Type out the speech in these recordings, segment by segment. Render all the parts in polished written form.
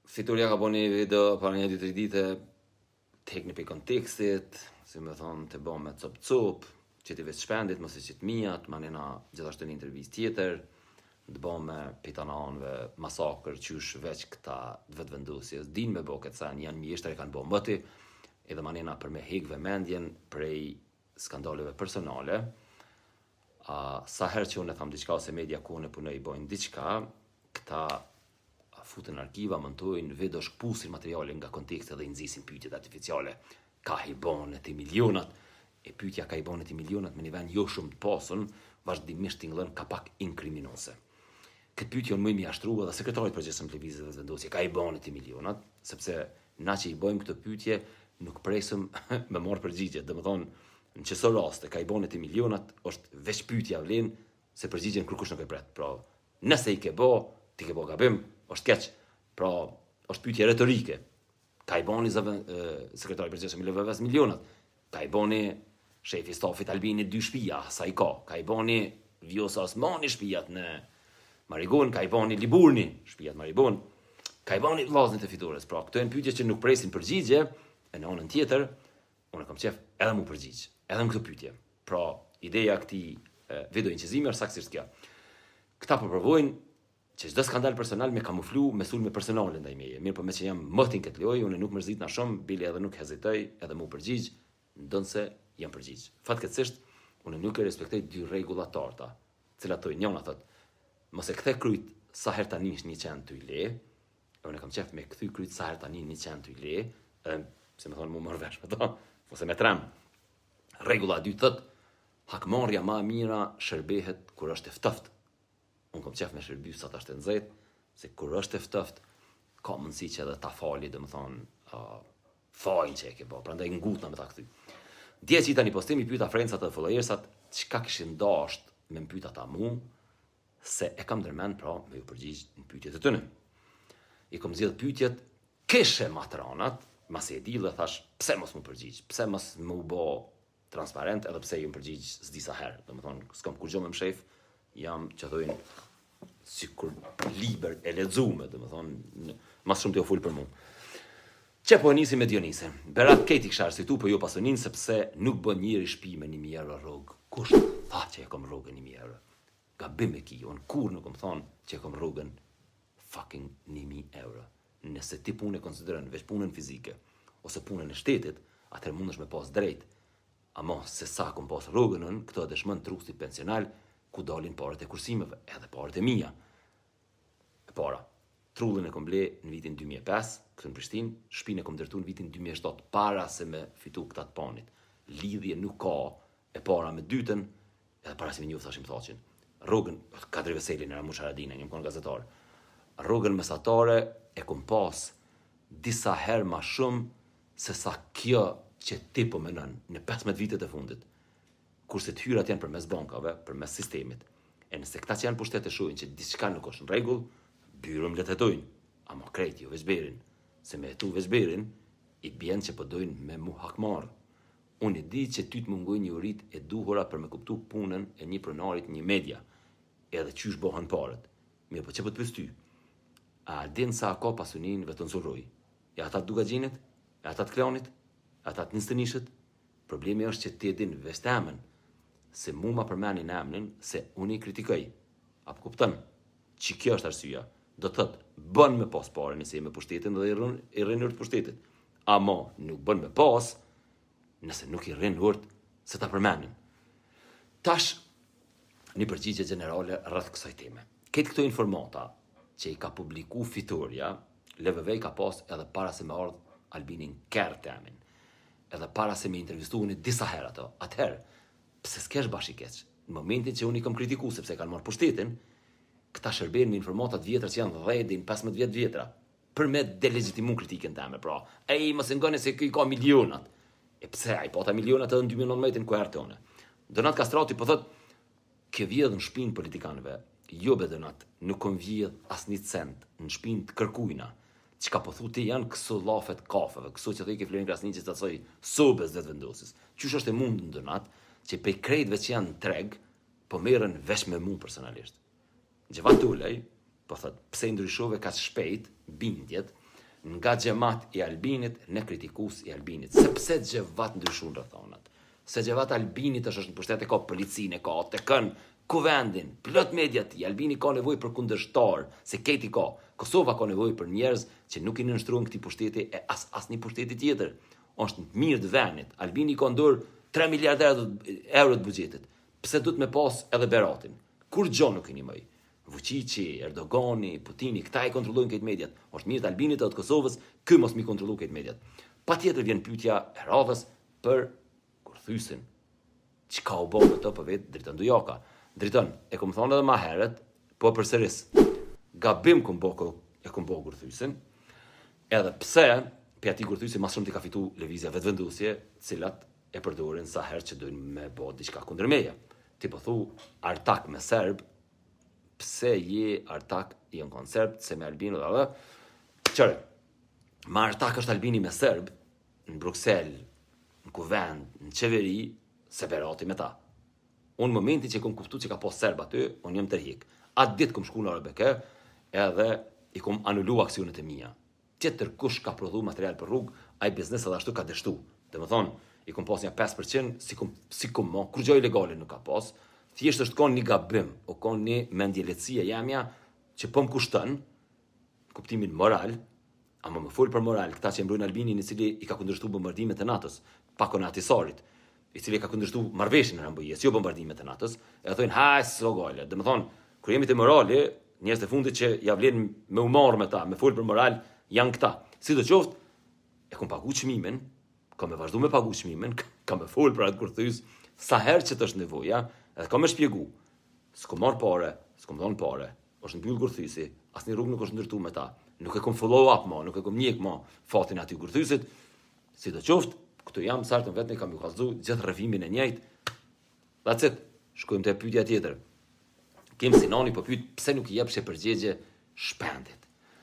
Fitoria ka bo një video para 1-2-3 dite, tek në pe kontekstit, si me thonë të bo me cop, që t'i veç shpendit, mëse që t'mijat, ma nena gjithashtu një intervjist tjetër, të bo me pitananve, masakër, qysh veç këta vetëvendosjes, din me bo këtë sen, janë mjeshtër e kanë bo mëti, edhe ma nena për me hek vëmendjen prej skandaleve personale, sa herë që unë e thamë diqka, ose media ku unë e punoj i bojnë diqka, këta futën arkiva, montojnë, video shkpusin materiale nga kontekste dhe i nxisin pyetjet artificiale. Ka i bonet i milionat, e pyetja ka i bonet i milionat me një vend jo shumë të pasën, vazhdimisht tingëllën ka pak inkriminose. Këtë pyetje unë më i mjashtrua dhe sekretarit përgjithshëm të lëvizjes dhe vendosje, ka i bonet i milionat, sepse na që i bëjmë këtë pyetje, nuk presëm me marrë përgjigje. Domethënë, në çdo rast, ka i bonet i milionat, është veç pyetja vlen se përgjigjen kërkush nuk e pret. Pra, nëse i ke bë, ti ke bë gabim, është keq. Pra, është pyetje retorike. Ka i boni sekretari përgjithshëm i LVV-s milionat. Ka i boni shefi stafit Albini 2 shtëpia, sa i ka. Ka i boni Vjosa Osmani shtëpiat në Marigon, ka i boni Liburni shtëpiat Marigon. Ka i boni vllazërit e Fitores. Pra, këto janë pyetje që nuk presin përgjigje, e në anën tjetër, unë kam qef edhe mu përgjigj, edhe në këtë pyetje. Pra, ideja këtij video inqizimi është saktësisht kjo. Këta përprovojnë që çdo skandal personal me kamuflu me sulme personale ndaj meje. Mirë, po me që jam mëtin këtë lojë, unë nuk mërzit na shumë, bile edhe nuk hezitoj, edhe mu përgjigj, ndonse jam përgjigj. Fatkeqësisht, unë nuk e respektoj 2 rregulla të arta, cilat thojnë njëna thotë, mos e kthe kryt sa herë tani 100 ty le, unë kam qef me kthy kryt sa herë tani 100 ty le, se më thonë mu marr vesh me to, ose me trem. Rregulla e dytë thotë, hakmarrja më e mira shërbehet kur është e ftoftë. Unë kom qef me shërby sa ta shtë nëzet, se kur është e ftëft, ka mundësi që edhe ta fali, dhe më thonë, fajnë që e ke bo, pra ndaj ngutna me ta këthy. Dje që i ta një postimi pyta frencat dhe followersat, qka kishin dasht me më pyta ta mu, se e kam dërmen, pra, me ju përgjigj në pytjet e tëne. I kom zjedh pytjet, kishe matranat, mas e di dhe thash, pse mos mu përgjigj, pse mos mu bo transparent, edhe pse ju më përgjigj s'disa herë, dhe më thonë, s'kam kur gjo me më shef, jam që thojnë si kur liber e ledzume, dhe më thonë, mas shumë të jo full për mu. Që po e nisi me Dionise? Berat keti kësha arsitu, po jo pasonin, sepse nuk bën njëri shpi me 1.000 euro rrogë. Kush tha që e kom rrogën 1.000 euro? Gabim e ki, unë kur nuk kom thonë që e kom rrogën fucking 1.000 euro. Nëse ti punë e konsiderën veç punën fizike, ose punën e shtetit, atër mundesh me pas drejt. Ama se sa kom pas rrogënën, këto e dëshmën trusti pensional, ku dalin parët e kursimeve, edhe parët e mia. E para, trullën e kom ble në vitin 2005, këtë në Prishtinë, shpinë e kom dërtu në vitin 2007, para se me fitu këta të panit. Lidhje nuk ka e para me dytën, edhe para se me njëfë thashim thaqin. Rrogën, Kadri Veseli në Ramush Haradina, njëm konë gazetar. Rrogën mesatare e kom pas disa herë ma shumë se sa kjo që ti po menon në 15 vitet e fundit. Kurse të hyrat janë përmes bankave, përmes sistemit. E nëse këta që janë pushtet e shojnë që diçka nuk është në rregull, byrëm le të hetojnë. Ama krejt jo veçberin. Se me hetu veçberin, i bjen që përdojnë me mu hakmarë. Unë i di që ty të mungoj një urit e duhura për me kuptu punën e një pronarit një media, edhe qysh bohën parët. Mirë po që për të pës ty, a din sa ka pasunin vetën surroj? E ata të dugagjinit? E ata të klanit? E ata të nistënishët? Problemi është që ti e din veç të emën, se mu ma përmeni në emnin se unë i kritikoj. Apo kuptën, që kjo është arsyeja, do të thëtë, bën me pas pare nëse e me pushtetin dhe i rrinë urt pushtetit. Ama nuk bën me pas, nëse nuk i rrinë urt, se ta përmenin. Tash, një përgjigje generale rreth kësaj teme. Këtë këto informata që i ka publiku Fitoria, LVV i ka pas edhe para se me ardhë Albinin kërë temin, edhe para se me intervistu unë disa herë ato. Atëherë, pse s'kesh bashikeq? Në momentin që unë i kam kritiku sepse kanë marrë pushtetin, këta shërben me informatat vjetra që janë 10 deri 15 vjet vjetra, për me delegitimu kritikën teme, pra. Mos e ngani se ky ka milionat. E pse ai pata milionat edhe në 2019 ku erdhi tonë. Donat Kastrati po thotë, "Kjo vjedh në shpinë politikanëve, jo be Donat, nuk kon vjedh asnjë cent në shpinë të kërkuina." Çka po thotë janë këso llafet kafeve, këso që thëjke Florin Krasniqi të thoj sobes dhe vendosis. Qysh është e mund në Donat që pe krejtve që janë në treg, po merren vesh me mu personalisht. Gjevatulej, po thot, pse ndryshove ka shpejt bindjet, nga xhamat i Albinit, ne kritikus i Albinit. Sepse xhavat ndryshun rrethonat. Se xhavat Albinit është në pushtet e ka policinë, ka ATK-n, kuvendin, plot mediat i Albini ka nevojë për kundërshtar, se këti ka. Kosova ka nevojë për njerëz që nuk i nënshtrojnë këtij pushteti e asnjë pushteti tjetër. Është mirë të vendit. Albini ka ndor 3 miliardë euro të buxhetit. Pse duhet me pas edhe Beratin? Kur gjë nuk keni më. Vučići, Erdogani, Putini, këta i kontrollojnë këtë mediat. Është mirë të Albinit edhe të Kosovës, ky mos mi kontrollu këtë mediat. Patjetër vjen pyetja e radhës për Kurthysin. Çka u bë me të për vetë Dritan Dujaka? Dritan, e kom thonë edhe ma herët, po përsëris. Gabim kom bo Kurthysin, edhe pse pe ati Kurthysi mas shumë t'i ka fitu lëvizja vetëvendosje, cilat e përdorin sa herë që dojnë me bo diçka kundër meja. Ti po thu Artak me Serb, pse je Artak i në koncept, se me Albino dhe qëre, ma Artak është Albini me Serb, në Bruxelles, në kuvend, në qeveri, se Berati me ta. Unë momenti që kom kuptu që ka po Serb aty, unë jem tërhik. Atë ditë kom shku në Arbeke, edhe i kom anullu aksionet e mija. Tjetër kush ka prodhu material për rrugë, ai biznes edhe ashtu ka dështu. Dhe më thonë, i kom pas një 5%, si kom mo, kur gjë ilegale nuk ka pas, thjesht është kon një gabim, o kon një mendjeletësia jamja, që po më kushtën, kuptimin moral, ama më full për moral, këta që mbrojnë Albinin, i cili i ka kundërshtu bombardimet e NATO-s, pakon e Atisarit, i cili ka kundërshtu marrëveshjen e Rambojës, jo bombardimet e NATO-s, e thonë, haj, s'o gale. Dhe më thonë, kur jemi të morali, njerëz të fundit që ja vlen me u marr me ta, me fol për moral, janë këta. Sidoqoftë, e kom pagu çmimin, kam e vazhdu me pagu çmimin, kam e fol për atë Kurthys, sa herë që të është nevoja, edhe kam e shpjegu. S'kom marr pare, s'kom dhënë pare, është mbyll Kurthysi, asnjë rrugë nuk është ndërtuar me ta. Nuk e kom follow up më, nuk e kom njek më fatin aty Kurthysit. Sidoqoftë, këtu jam sartën vetëm kam ju kallëzu gjithë rrëfimin e njëjtë. That's it. Shkojmë te pyetja tjetër. Kim Sinani po pyet pse nuk i jepshe përgjigje Shpendit.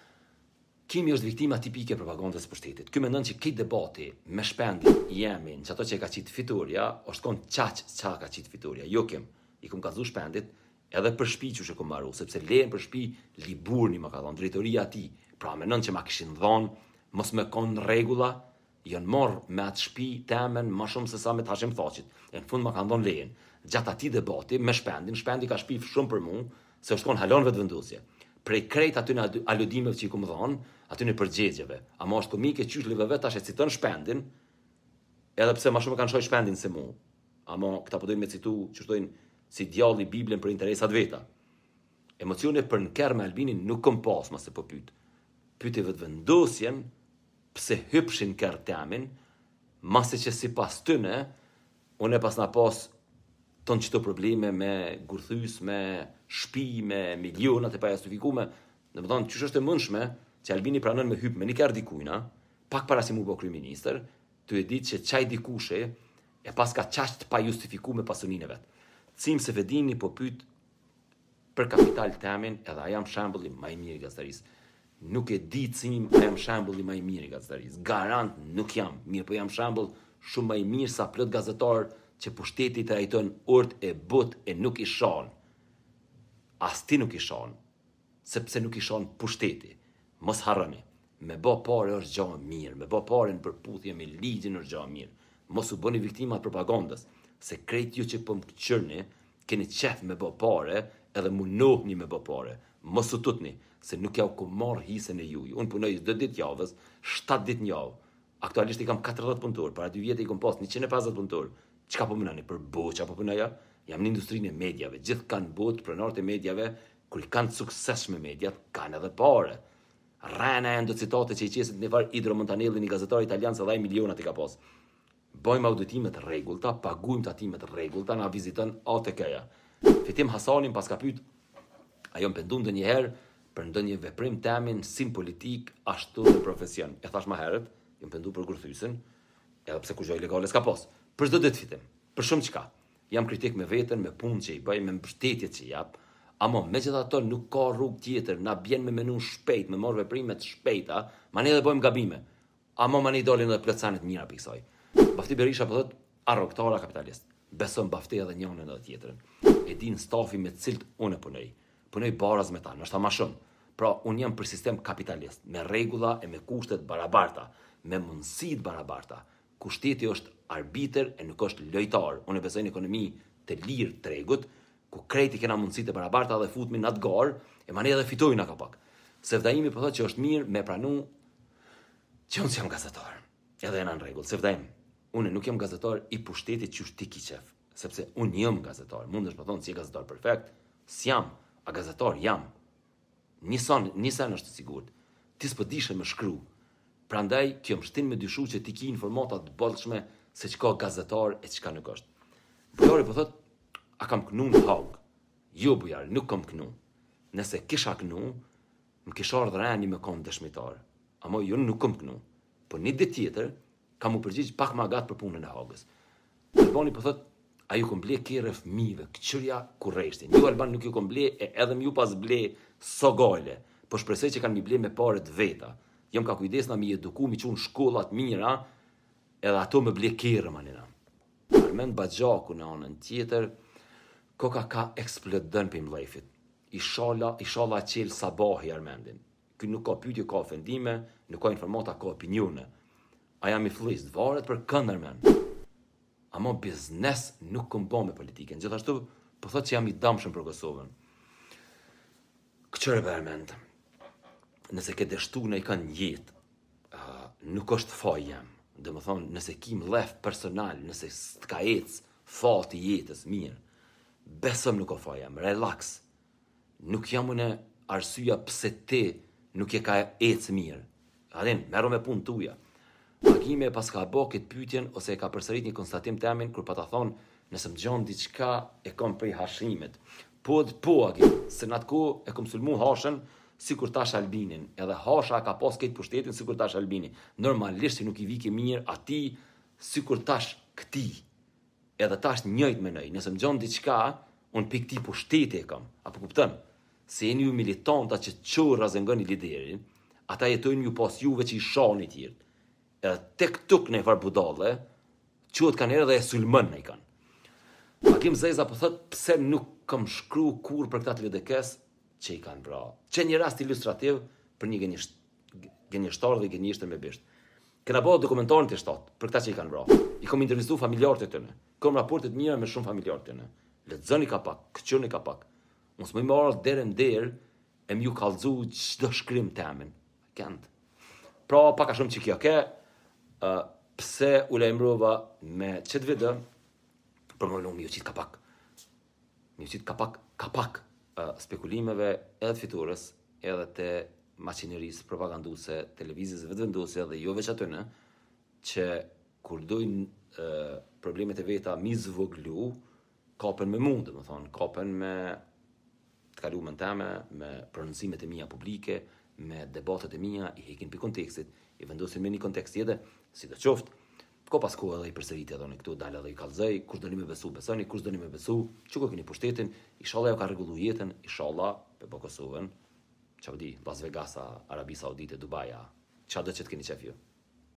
Kimi është viktima tipike e propagandës së pushtetit. Ky mendon që këtë debati me Shpendin jemi në ato që ka qit fituria, është kon ç'a ka qit fituria. Jo Kim, i kom kallëzu Shpendit edhe për shtëpi që kom marru, sepse lehen për shtëpi Liburni më ka dhënë drejtoria e tij. Pra mendon që ma kishin dhënë mos me kon rregulla, janë marrë me atë shtëpi temen më shumë se sa me Hashim Thaqit. E në fund më kanë dhënë lejen. Gjatë atij debati me Shpendin, Shpendi ka shpif shumë për mua, se është kon halon vetëvendosje. Prej krejt aty në aludimeve që i kom dhënë, aty në përgjegjeve. Ama është komike qyshlive vetë tash e citon Shpendin, edhe pse më shumë kanë shoj Shpendin se mua. Ama këta po dojnë me citu, që shtojnë si djalli Biblën për interesat veta. Emocione për në kerë me Albinin nuk kom pas, ma se po pyet. Pyeti vetëvendosjen, pse hypshin kërë temin, masi që si pas tëne, unë e pas na pas tonë qëto probleme me Kurthys, me shtëpi, me milionat e pa justifikume, dhe më thonë, qësh është e mundshme që Albini pranon me hyp me një kërë dikujna, pak para si mu bo kryeministër, të e ditë që qaj dikushe e pas ka qasht pa justifikume pasunin e vetë. Cim se Vedini po pyet për kapital temin, edhe jam shembulli më i mirë i gazetarisë. Nuk e di cim a jam shembulli më i mirë i gazetarisë. Garant nuk jam, mirë po jam shembull shumë më i mirë sa plot gazetar që pushteti trajton urt e but e nuk i shon. As ti nuk i shon, sepse nuk i shon pushteti. Mos harroni, me bë parë është gjë e mirë, me bë parë në përputhje me ligjin është gjë e mirë. Mos u bëni viktima të propagandës, se krejt ju që po më qërni, keni qef me bë parë edhe munohni me bë parë. Mos u tutni, se nuk ja u ku marr hisën e juj. Unë punoj 2 ditë javës, 7 ditë në javë. Aktualisht i kam 40 punëtor, para 2 vjetë i kam pas 150 punëtor. Çka po mënani për boç apo punoja? Jam në industrinë e mediave. Gjithë kanë botë pronarët e mediave, kur i kanë suksesshme mediat, kanë edhe parë. Rana e ndo citate që i qesit në var Idro Montanelli, një gazetar italian, se dhaj milionat i ka pas. Bëjmë auditimet rregullta, pagujmë tatimet rregullta, na viziton ATK-ja. Fitim Hasanin pas ka pyet, ajo më pendu ndonjëherë për ndonjë veprim temin sim politik ashtu në profesion. E thash më herët, jam pendu për Kurthysin, edhe pse kur gjë ilegale s'ka pas. Për çdo ditë fitim, për shumë çka. Jam kritik me veten, me punë që i bëj, me mbështetjet që jap. Ama megjithatë nuk ka rrugë tjetër, na bjen me menu shpejt, me marr veprime të shpejta, mani edhe bëjmë gabime. Ama mani dolin edhe plotësane të mira për kësaj. Bafti Berisha po thot arrogtara kapitalist. Beson Bafti edhe njërin edhe tjetrën. E din stafi me cilt unë punoj. Punoj baraz me ta, nështë ta ma shumë. Pra, unë jam për sistem kapitalist, me regula e me kushtet barabarta, me mundësit barabarta, ku shteti është arbiter e nuk është lojtar. Unë e besoj në ekonomi të lirë tregut, ku krejti kena mundësit e barabarta dhe futmi në atë garë, e mani edhe fitojnë ka pak. Sevdaimi po thotë që është mirë me pranu që unë jam gazetar. Edhe jena në regull, sevdaim. Unë nuk jam gazetar i pushtetit që ti ki qef, sepse unë jam gazetar. Mund është po thonë si je gazetar perfekt, s'jam, a gazetar jam. Nisan është sigurt. Ti s'po dishe më shkru. Prandaj kjo më shtin me dyshu që ti ki informata të bollshme se çka gazetar e çka nuk është. Bujari po thot, a kam kënu në Haug? Jo, bujari, nuk kam kënu. Nëse kisha kënu, më kisha ardhur rani me kon dëshmitar. Amo jo nuk kam kënu. Po një ditë tjetër, kam u përgjigj pak më gat për punën e Haugës. Albani po thot, a ju kom ble kere fëmijëve, këqyrja kurreshtin. Ju Alban nuk ju kom ble e edhe ju pas ble so gale, po shpresoj që kanë mi ble me pare të veta. Jam ka kujdesna mi eduku, mi qunë shkollat mira, edhe ato me ble kere manina. Armend Baxhaku në anën tjetër, koka ka eksplodën për mlejfit. Ishala qelë sabahi Armendin. Ky nuk ka pyetje, ka ofendime, nuk ka informata, ka opinione. A jam i fllist, varet për kënd Armend. Ama biznes nuk këm bo me politiken. Gjithashtu, po thot që jam i damshëm për Kosovën. Këqëre për Armend, nëse ke deshtu në i kanë jetë, nuk është faj jam. Dhe më thonë, nëse kim lef personal, nëse s'ka ecë fati jetës mirë, besëm nuk o faj jam, relax. Nuk jam une arsyja pse ti nuk je ka ecë mirë. Adin, mero me punë tuja. Agime pas ka bo këtë pyetjen ose e ka përsërit një konstatim temin kur pa ta thonë nëse më gjonë diçka e kom prej hashimet. Po, agim, se në atë ko e kom sulmu hashën si kur tash Albinin, edhe hasha ka pas këtë pushtetin si kur tash Albini. Normalisht si nuk i vike mirë ati si kur tash këti. Edhe tash njëjt me nëj, nëse më gjonë diçka, unë për këti pushteti e kam, apo kuptën? Se e një militanta që qorë razëngën i liderin, ata jetojnë ju pas juve që i shani tjirë. Edhe tek tuk në e farë budale, qëtë kanë erë dhe e sulmën në i kanë. Hakim Zeza po thot, pse nuk kam shkru kur për këta të lidekes, që i kanë bra. Që një rast ilustrativ për një gjenjështar dhe gjenjështër me bisht. Këna bëhë dokumentarin të shtatë, për këta që i kanë bra. I kom intervistu familjarët e tëne. Kom raportet mira me shumë familjarët e tëne. Lexoni ka pak, këqërni ka pak. Mos më i marrë derë në derë, e m'ju kalzu çdo shkrim temin. Kënd. Pra, paka shumë që kjo ke, pse u lajmërova me qëtë video, për më nëmë ju qitë kapak. Mi qitë kapak spekulimeve edhe fiturës, edhe të maqinerisë propaganduse, televizis vetëvenduse dhe jo veç atyne, që kur dojnë problemet e veta mi zvoglu, kapen me mundë, më thonë, kapen me të kalumen teme, me prononcimet e mija publike, me debatet e mija, i hekin për kontekstit, i vendosin me një kontekst tjetër, si të qoftë, ko pas kohë edhe i përsëritja edhe në këtu, dalë edhe i kalzej, kur do një me besu, besoni, kur do një me besu, që ko keni pushtetin, inshallah jo ka rregullu jetën, inshallah, për Kosovën, që di, Las Vegasa, Arabi Saudite, Dubaja, që do që të keni qef ju.